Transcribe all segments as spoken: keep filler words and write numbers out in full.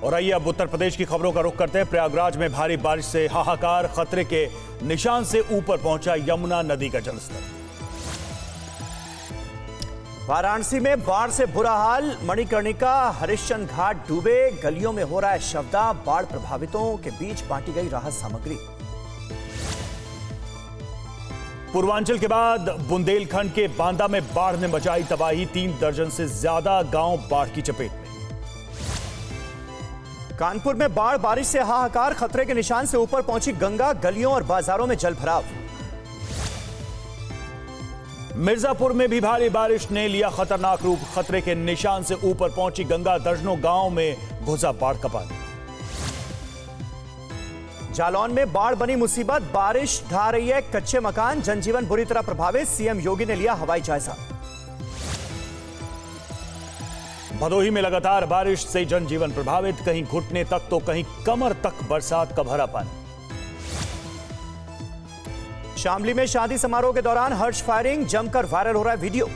और आइए अब उत्तर प्रदेश की खबरों का रुख करते हैं। प्रयागराज में भारी बारिश से हाहाकार, खतरे के निशान से ऊपर पहुंचा यमुना नदी का जलस्तर। वाराणसी में बाढ़ से बुरा हाल, मणिकर्णिका हरिश्चंद्र घाट डूबे, गलियों में हो रहा है शवदाह। बाढ़ प्रभावितों के बीच बांटी गई राहत सामग्री। पूर्वांचल के बाद बुंदेलखंड के बांदा में बाढ़ ने मचाई तबाही, तीन दर्जन से ज्यादा गांव बाढ़ की चपेट में। कानपुर में बाढ़ बारिश से हाहाकार, खतरे के निशान से ऊपर पहुंची गंगा, गलियों और बाजारों में जल भराव। मिर्जापुर में भी भारी बारिश ने लिया खतरनाक रूप, खतरे के निशान से ऊपर पहुंची गंगा, दर्जनों गांव में घुसा बाढ़ का पानी। जालौन में बाढ़ बनी मुसीबत, बारिश ढा रही है कच्चे मकान, जनजीवन बुरी तरह प्रभावित, सीएम योगी ने लिया हवाई जायजा। भदोही में लगातार बारिश से जनजीवन प्रभावित, कहीं घुटने तक तो कहीं कमर तक बरसात का भरा पानी। शामली में शादी समारोह के दौरान हर्ष फायरिंग, जमकर वायरल हो रहा है वीडियो।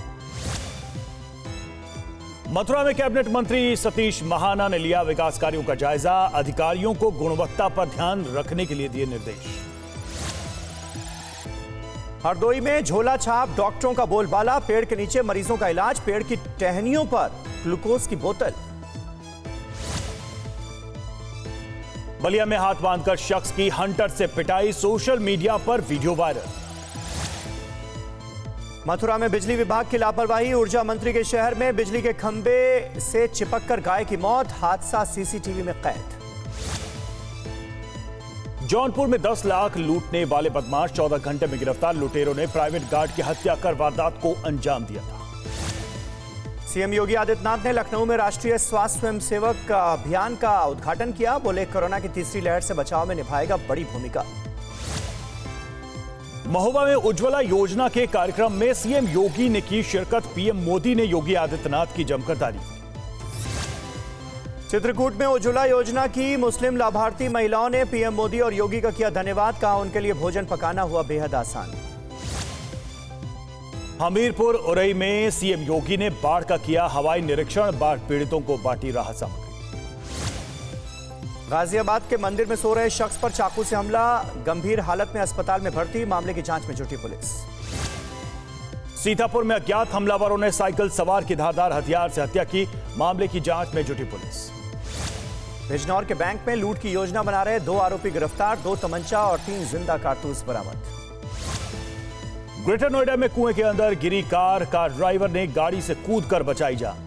मथुरा में कैबिनेट मंत्री सतीश महाना ने लिया विकास कार्यों का जायजा, अधिकारियों को गुणवत्ता पर ध्यान रखने के लिए दिए निर्देश। हरदोई में झोला छाप, डॉक्टरों का बोलबाला, पेड़ के नीचे मरीजों का इलाज, पेड़ की टहनियों पर ग्लूकोज की बोतल। बलिया में हाथ बांधकर शख्स की हंटर से पिटाई, सोशल मीडिया पर वीडियो वायरल। मथुरा में बिजली विभाग की लापरवाही, ऊर्जा मंत्री के शहर में बिजली के खंभे से चिपककर गाय की मौत, हादसा सीसीटीवी में कैद। जौनपुर में दस लाख लूटने वाले बदमाश चौदह घंटे में गिरफ्तार, लुटेरों ने प्राइवेट गार्ड की हत्या कर वारदात को अंजाम दिया था। सीएम योगी आदित्यनाथ ने लखनऊ में राष्ट्रीय स्वास्थ्य स्वयंसेवक अभियान का उद्घाटन किया, बोले कोरोना की तीसरी लहर से बचाव में निभाएगा बड़ी भूमिका। महोबा में उज्ज्वला योजना के कार्यक्रम में सीएम योगी ने की शिरकत, पीएम मोदी ने योगी आदित्यनाथ की जमकर तारीफ। चित्रकूट में उज्ज्वला योजना की मुस्लिम लाभार्थी महिलाओं ने पीएम मोदी और योगी का किया धन्यवाद, कहा उनके लिए भोजन पकाना हुआ बेहद आसान। हमीरपुर उरई में सीएम योगी ने बाढ़ का किया हवाई निरीक्षण, बाढ़ पीड़ितों को बांटी राहत सामग्री। गाजियाबाद के मंदिर में सो रहे शख्स पर चाकू से हमला, गंभीर हालत में अस्पताल में भर्ती, मामले की जांच में जुटी पुलिस। सीतापुर में अज्ञात हमलावरों ने साइकिल सवार की धारदार हथियार से हत्या की, मामले की जांच में जुटी पुलिस। बिजनौर के बैंक में लूट की योजना बना रहे दो आरोपी गिरफ्तार, दो तमंचा और तीन जिंदा कारतूस बरामद। ग्रेटर नोएडा में कुएं के अंदर गिरी कार, कार ड्राइवर ने गाड़ी से कूदकर बचाई जान।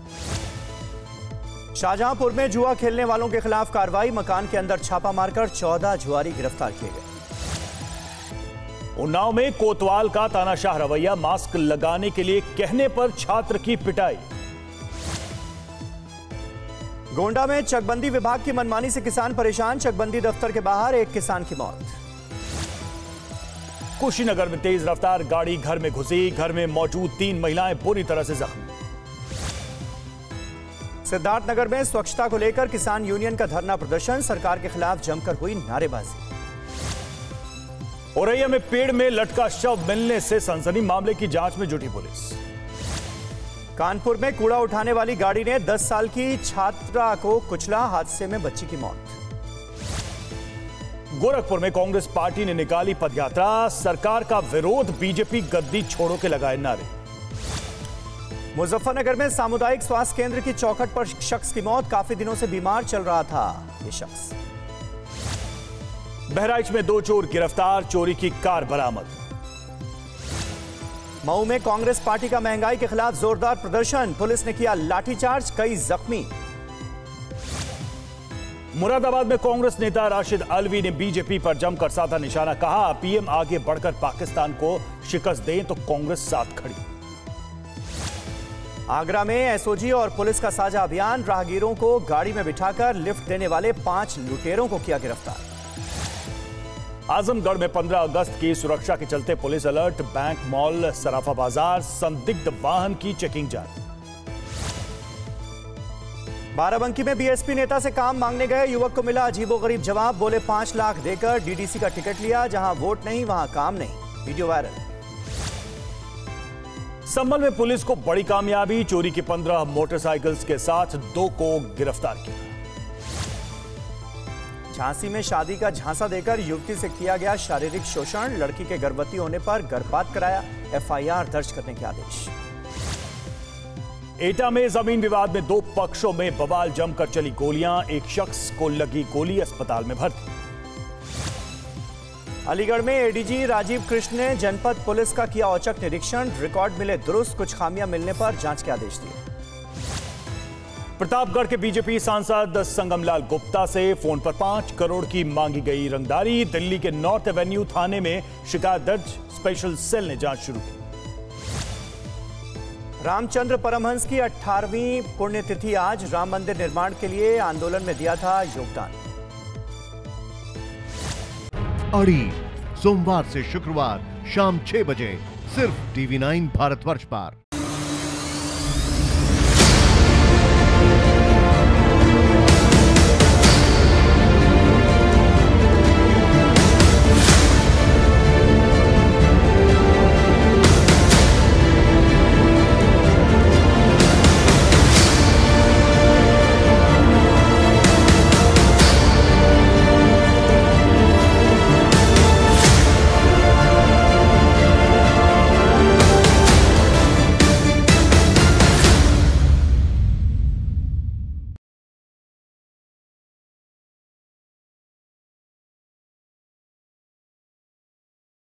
शाहजहांपुर में जुआ खेलने वालों के खिलाफ कार्रवाई, मकान के अंदर छापा मारकर चौदह जुआरी गिरफ्तार किए गए। उन्नाव में कोतवाल का तानाशाह रवैया, मास्क लगाने के लिए कहने पर छात्र की पिटाई। गोंडा में चकबंदी विभाग की मनमानी से किसान परेशान, चकबंदी दफ्तर के बाहर एक किसान की मौत। कुशीनगर में तेज रफ्तार गाड़ी घर में घुसी, घर में मौजूद तीन महिलाएं बुरी तरह से जख्मी। सिद्धार्थनगर में स्वच्छता को लेकर किसान यूनियन का धरना प्रदर्शन, सरकार के खिलाफ जमकर हुई नारेबाजी। औरैया में पेड़ में लटका शव मिलने से सनसनी, मामले की जांच में जुटी पुलिस। कानपुर में कूड़ा उठाने वाली गाड़ी ने दस साल की छात्रा को कुचला, हादसे में बच्ची की मौत। गोरखपुर में कांग्रेस पार्टी ने निकाली पदयात्रा, सरकार का विरोध, बीजेपी गद्दी छोड़ो के लगाए नारे। मुजफ्फरनगर में सामुदायिक स्वास्थ्य केंद्र की चौखट पर शख्स की मौत, काफी दिनों से बीमार चल रहा था ये शख्स। बहराइच में दो चोर गिरफ्तार, चोरी की कार बरामद। मऊ में कांग्रेस पार्टी का महंगाई के खिलाफ जोरदार प्रदर्शन, पुलिस ने किया लाठीचार्ज, कई जख्मी। मुरादाबाद में कांग्रेस नेता राशिद अलवी ने बीजेपी पर जमकर साधा निशाना, कहा पीएम आगे बढ़कर पाकिस्तान को शिकस्त दें तो कांग्रेस साथ खड़ी। आगरा में एसओजी और पुलिस का साझा अभियान, राहगीरों को गाड़ी में बिठाकर लिफ्ट देने वाले पांच लुटेरों को किया गिरफ्तार। आजमगढ़ में पंद्रह अगस्त की सुरक्षा के चलते पुलिस अलर्ट, बैंक, मॉल, सराफा बाजार, संदिग्ध वाहन की चेकिंग जारी। बाराबंकी में बीएसपी नेता से काम मांगने गए युवक को मिला अजीबोगरीब जवाब, बोले पांच लाख देकर डीडीसी का टिकट लिया, जहां वोट नहीं वहां काम नहीं, वीडियो वायरल। संभल में पुलिस को बड़ी कामयाबी, चोरी की पंद्रह मोटरसाइकिल्स के साथ दो को गिरफ्तार किया। झांसी में शादी का झांसा देकर युवती से किया गया शारीरिक शोषण, लड़की के गर्भवती होने पर गर्भपात कराया, एफ आई आर दर्ज करने के आदेश। एटा में जमीन विवाद में दो पक्षों में बवाल, जमकर चली गोलियां, एक शख्स को लगी गोली, अस्पताल में भर्ती। अलीगढ़ में A D G Rajeev Krishna ने जनपद पुलिस का किया औचक निरीक्षण, रिकॉर्ड मिले दुरुस्त, कुछ खामियां मिलने पर जांच के आदेश दिए। प्रतापगढ़ के बीजेपी सांसद संगमलाल गुप्ता से फोन पर पांच करोड़ की मांगी गई रंगदारी, दिल्ली के नॉर्थ एवेन्यू थाने में शिकायत दर्ज, स्पेशल सेल ने जांच शुरू की। रामचंद्र परमहंस की अठारहवीं पुण्यतिथि आज, राम मंदिर निर्माण के लिए आंदोलन में दिया था योगदान। अड़ी सोमवार से शुक्रवार शाम छह बजे सिर्फ टीवी नाइन भारतवर्ष पर।